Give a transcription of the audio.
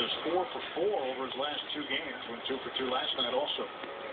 is 4 for 4 over his last 2 games. Went 2 for 2 last night also.